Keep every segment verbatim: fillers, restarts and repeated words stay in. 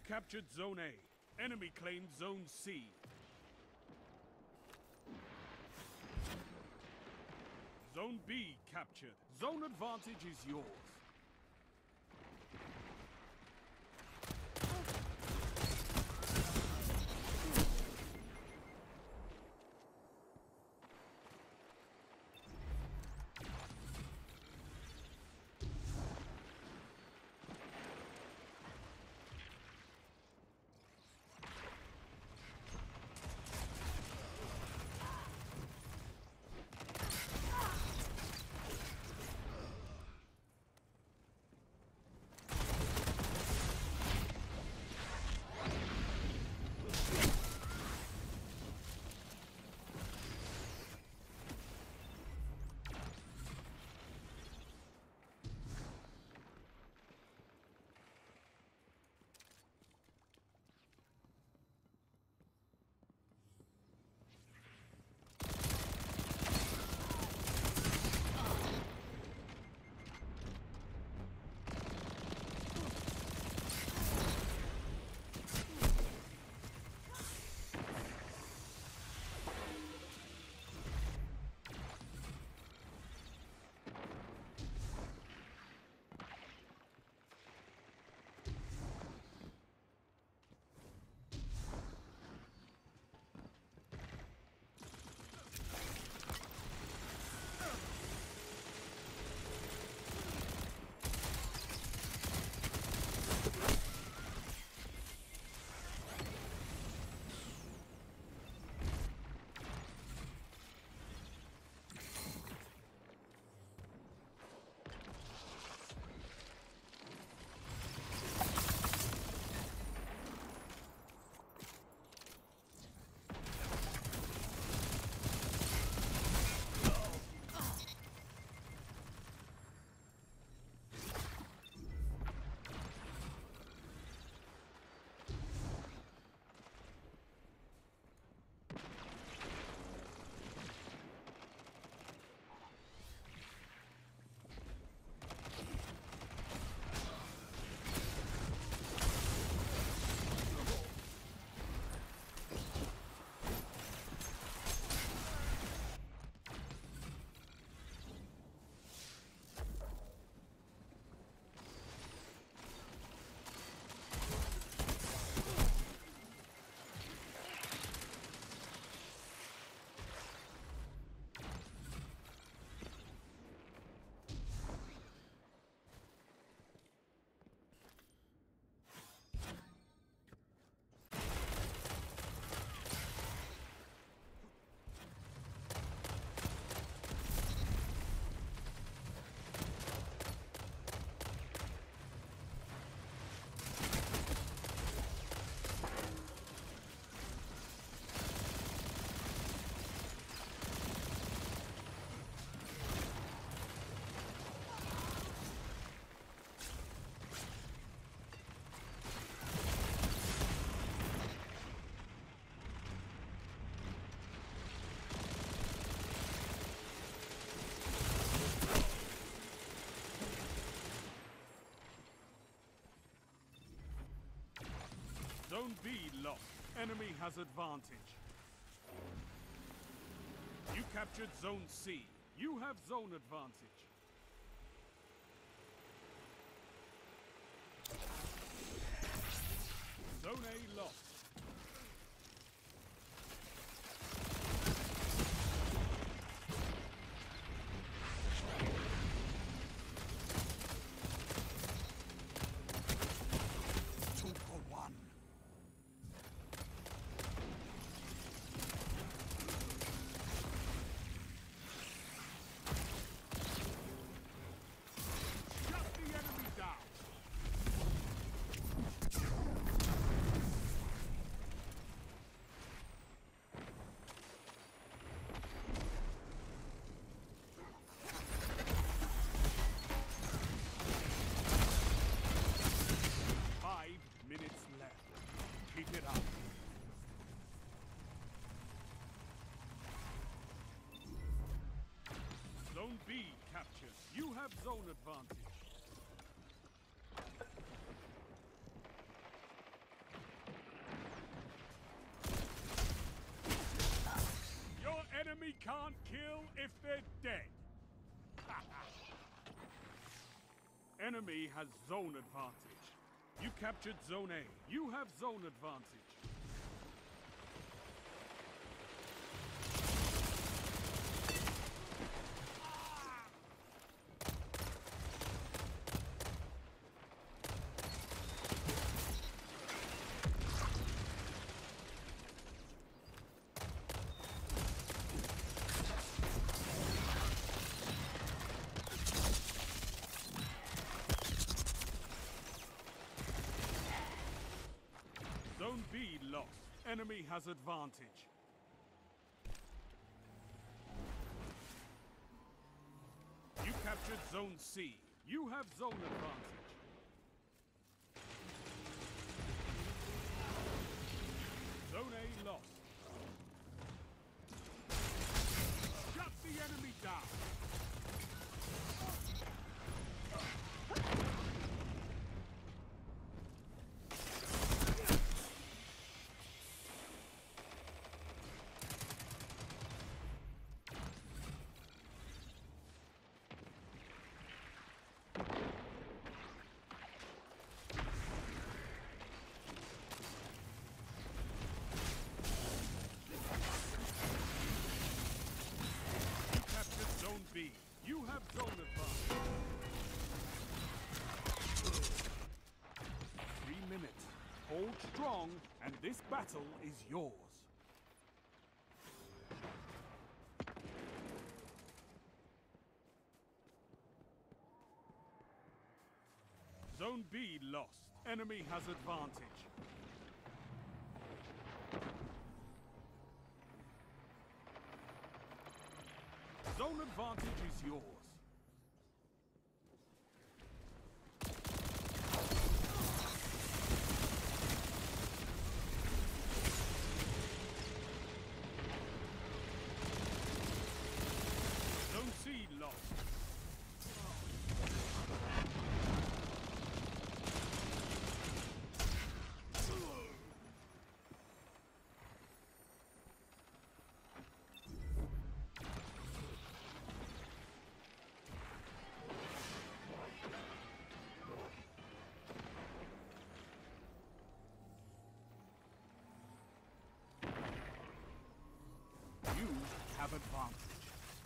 captured Zone A. Enemy claimed Zone C. Zone B captured. Zone advantage is yours. Zone B lost. Enemy has advantage. You captured Zone C. You have zone advantage. Zone A lost. Keep it up. Zone B captured. You have zone advantage. enemy can't kill if they're dead. Enemy has zone advantage. You captured Zone A. You have zone advantage. Zone B lost. Enemy has advantage. You captured Zone C. You have zone advantage. Zone A lost. Shut the enemy down. B. You have zone advantage. Three minutes. Hold strong, and this battle is yours. Zone B lost. Enemy has advantage. Zone advantage is yours. Zone C lost. You have advantage.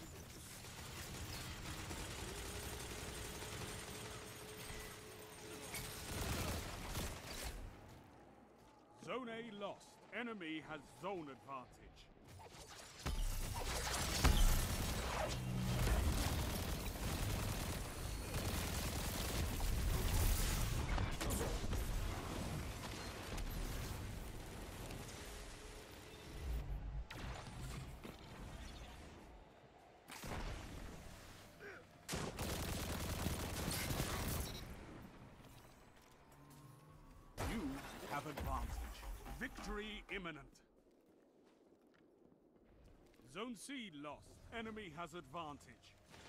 Zone A lost. Enemy has zone advantage. You have advantage. Victory imminent. Zone C lost. Enemy has advantage.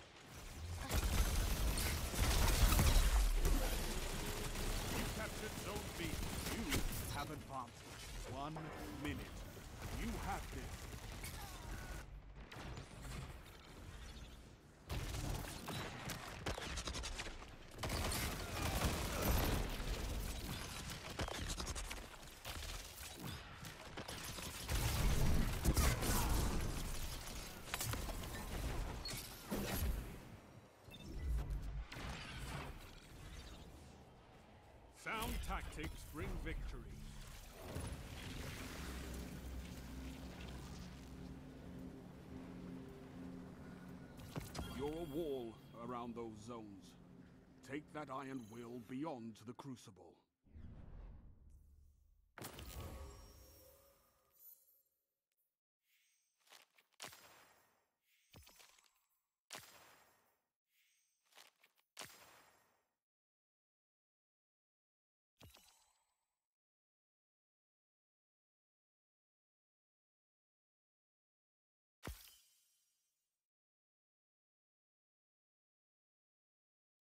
You captured Zone B. You have advantage. One minute. You have this. Sound tactics bring victory. You're a wall around those zones. Take that iron will beyond the Crucible.